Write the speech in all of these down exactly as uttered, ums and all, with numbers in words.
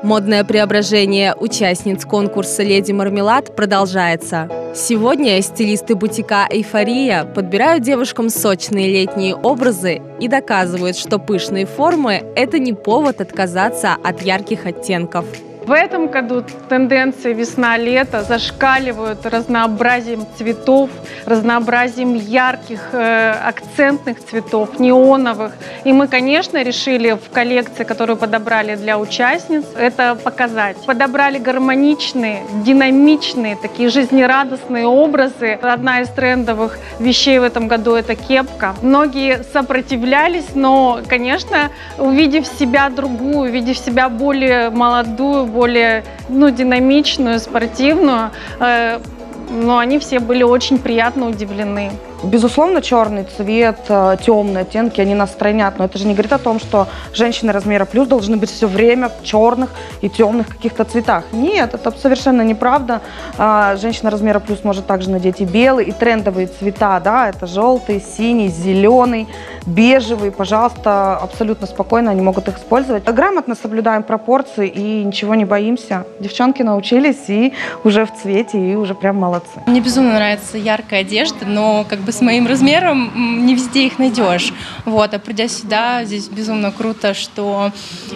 Модное преображение участниц конкурса «Леди Мармелад» продолжается. Сегодня стилисты бутика «Эйфория» подбирают девушкам сочные летние образы и доказывают, что пышные формы – это не повод отказаться от ярких оттенков. В этом году тенденции весна-лето зашкаливают разнообразием цветов, разнообразием ярких э, акцентных цветов, неоновых. И мы, конечно, решили в коллекции, которую подобрали для участниц, это показать. Подобрали гармоничные, динамичные, такие жизнерадостные образы. Одна из трендовых вещей в этом году – это кепка. Многие сопротивлялись, но, конечно, увидев себя другую, увидев себя более молодую, более ну, динамичную, спортивную, э, но они все были очень приятно удивлены. Безусловно, черный цвет, темные оттенки, они нас стройнят, но это же не говорит о том, что женщины размера плюс должны быть все время в черных и темных каких-то цветах. Нет, это совершенно неправда. Женщина размера плюс может также надеть и белый, и трендовые цвета, да, это желтый, синий, зеленый, бежевый, пожалуйста, абсолютно спокойно они могут их использовать. Грамотно соблюдаем пропорции и ничего не боимся. Девчонки научились и уже в цвете, и уже прям молодцы. Мне безумно нравится яркая одежда, но как бы с моим размером не везде их найдешь. Вот, а придя сюда, здесь безумно круто, что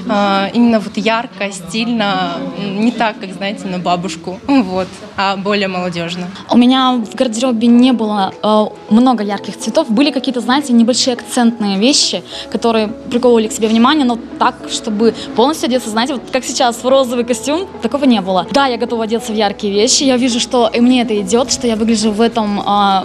э, именно вот ярко, стильно, не так, как, знаете, на бабушку, вот, а более молодежно. У меня в гардеробе не было э, много ярких цветов, были какие-то, знаете, небольшие акцентные вещи, которые приковывали к себе внимание, но так, чтобы полностью одеться, знаете, вот как сейчас в розовый костюм, такого не было. Да, я готова одеться в яркие вещи, я вижу, что и мне это идет, что я выгляжу в этом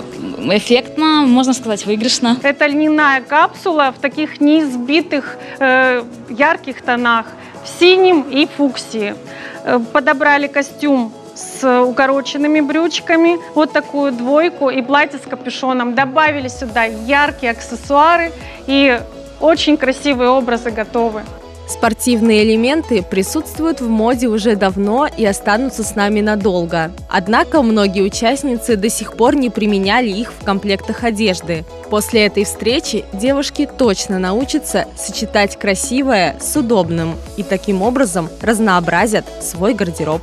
э, эффектно, можно сказать, выигрышно. Это льняная капсула в таких неизбитых э, ярких тонах, в синем и фуксии. Э, подобрали костюм с укороченными брючками, вот такую двойку и платье с капюшоном. Добавили сюда яркие аксессуары и очень красивые образы готовы. Спортивные элементы присутствуют в моде уже давно и останутся с нами надолго. Однако многие участницы до сих пор не применяли их в комплектах одежды. После этой встречи девушки точно научатся сочетать красивое с удобным и таким образом разнообразят свой гардероб.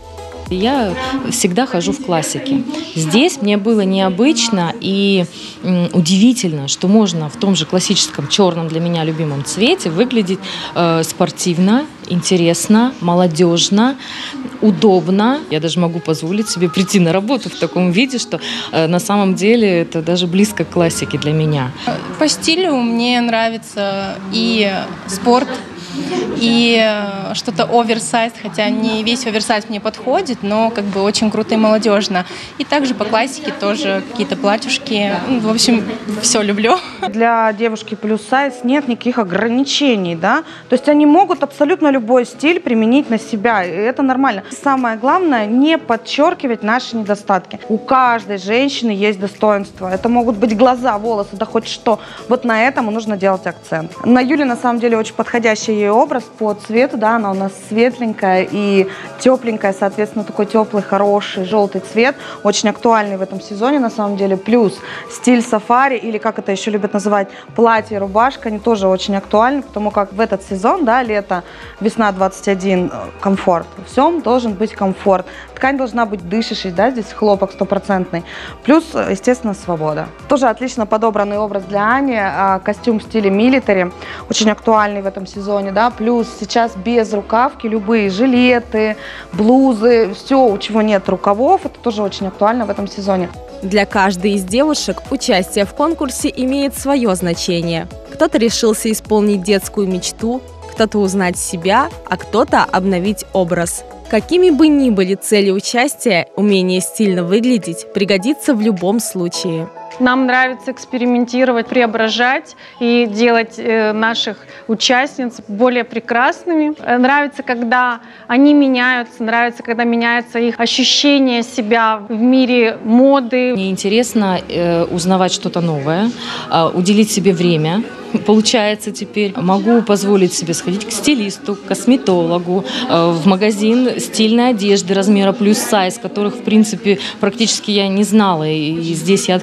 Я всегда хожу в классике. Здесь мне было необычно и удивительно, что можно в том же классическом черном для меня любимом цвете выглядеть э, спортивно, интересно, молодежно, удобно. Я даже могу позволить себе прийти на работу в таком виде, что э, на самом деле это даже близко к классике для меня. По стилю мне нравится и спорт, и что-то оверсайз, хотя не весь оверсайз мне подходит, но как бы очень круто и молодежно. И также по классике тоже какие-то платьюшки. В общем, все люблю. Для девушки плюс сайз нет никаких ограничений, да? То есть они могут абсолютно любой стиль применить на себя, и это нормально. Самое главное, не подчеркивать наши недостатки. У каждой женщины есть достоинства. Это могут быть глаза, волосы, да хоть что. Вот на этом нужно делать акцент. На Юле на самом деле очень подходящий ей образ по цвету, да, она у нас светленькая и тепленькая, соответственно, такой теплый, хороший, желтый цвет, очень актуальный в этом сезоне, на самом деле, плюс стиль сафари, или как это еще любят называть, платье, рубашка, они тоже очень актуальны, потому как в этот сезон, да, лето, весна двадцать один, комфорт, всем должен быть комфорт, ткань должна быть дышащей, да, здесь хлопок стопроцентный, плюс, естественно, свобода. Тоже отлично подобранный образ для Ани, костюм в стиле милитари, очень актуальный в этом сезоне, да, плюс сейчас без рукавки любые жилеты, блузы, все, у чего нет рукавов, это тоже очень актуально в этом сезоне. Для каждой из девушек участие в конкурсе имеет свое значение. Кто-то решился исполнить детскую мечту, кто-то узнать себя, а кто-то обновить образ. Какими бы ни были цели участия, умение стильно выглядеть пригодится в любом случае. Нам нравится экспериментировать, преображать и делать э, наших участниц более прекрасными. Нравится, когда они меняются, нравится, когда меняется их ощущение себя в мире моды. Мне интересно э, узнавать что-то новое, э, уделить себе время. Получается теперь. Могу позволить себе сходить к стилисту, к косметологу, э, в магазин стильной одежды размера плюс сайз, которых, в принципе, практически я не знала. И здесь я открыла для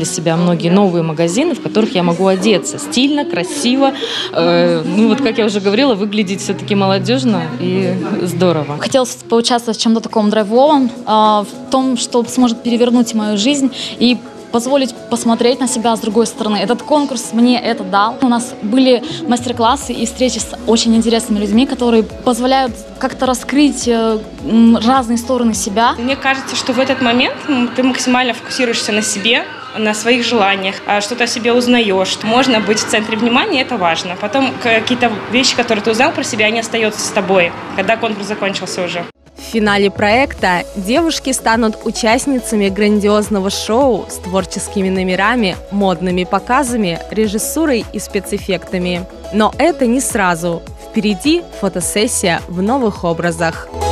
себя многие новые магазины, в которых я могу одеться стильно, красиво, э, ну вот, как я уже говорила, выглядеть все-таки молодежно и здорово. Хотелось поучаствовать в чем-то таком драйвовом, э, в том, что сможет перевернуть мою жизнь и позволить посмотреть на себя с другой стороны. Этот конкурс мне это дал. У нас были мастер-классы и встречи с очень интересными людьми, которые позволяют как-то раскрыть разные стороны себя. Мне кажется, что в этот момент ты максимально фокусируешься на себе, на своих желаниях, что-то о себе узнаешь. Можно быть в центре внимания, это важно. Потом какие-то вещи, которые ты узнал про себя, они остаются с тобой, когда конкурс закончился уже. В финале проекта девушки станут участницами грандиозного шоу с творческими номерами, модными показами, режиссурой и спецэффектами. Но это не сразу. Впереди фотосессия в новых образах.